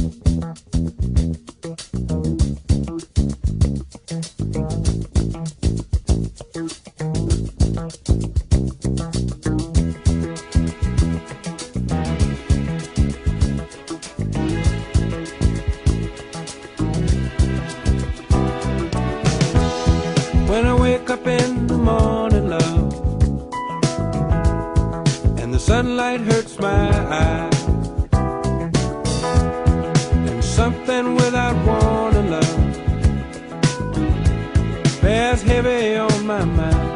When I wake up in the morning, love, and the sunlight hurts my eyes, and something without warning, love, bears heavy on my mind.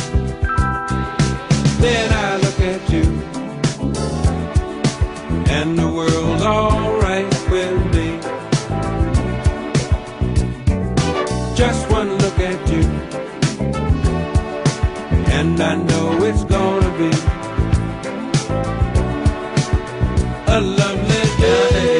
Then I look at you, and the world's alright with me. Just one look at you, and I know it's gonna be a lovely day.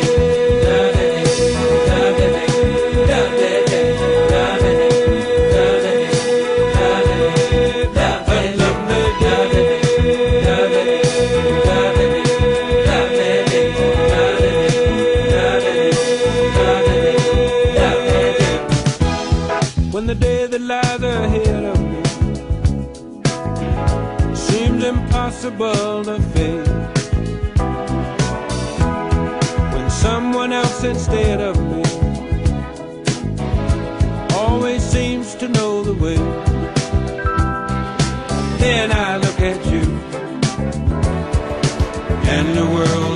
When the day that lies ahead of me seems impossible to face, when someone else instead of me always seems to know the way, then I look at you, and the world